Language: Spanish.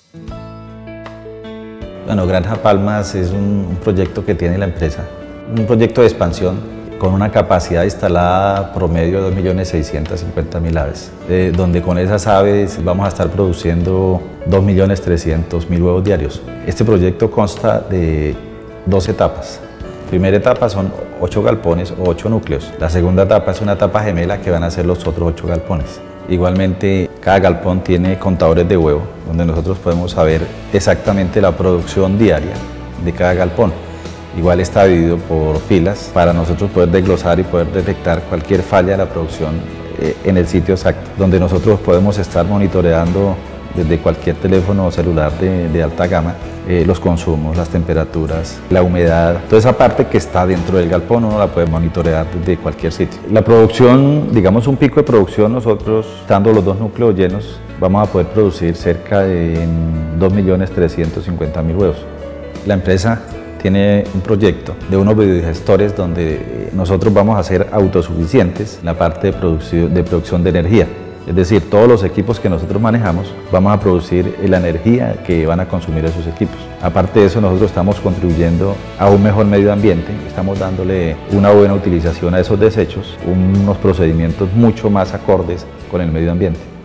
Bueno, Granja Palmas es un proyecto que tiene la empresa, un proyecto de expansión con una capacidad instalada promedio de 2.650.000 aves, donde con esas aves vamos a estar produciendo 2.300.000 huevos diarios. Este proyecto consta de 2 etapas. La primera etapa son 8 galpones o 8 núcleos. La segunda etapa es una etapa gemela que van a ser los otros 8 galpones. Igualmente, cada galpón tiene contadores de huevo, donde nosotros podemos saber exactamente la producción diaria de cada galpón. Igual está dividido por filas para nosotros poder desglosar y poder detectar cualquier falla de la producción en el sitio exacto, donde nosotros podemos estar monitoreando desde cualquier teléfono o celular de alta gama los consumos, las temperaturas, la humedad, toda esa parte que está dentro del galpón uno la puede monitorear desde cualquier sitio. La producción, digamos un pico de producción, nosotros estando los 2 núcleos llenos vamos a poder producir cerca de 2.350.000 huevos. La empresa tiene un proyecto de unos biodigestores donde nosotros vamos a ser autosuficientes en la parte de producción de energía. Es decir, todos los equipos que nosotros manejamos vamos a producir la energía que van a consumir esos equipos. Aparte de eso, nosotros estamos contribuyendo a un mejor medio ambiente, estamos dándole una buena utilización a esos desechos, unos procedimientos mucho más acordes con el medio ambiente.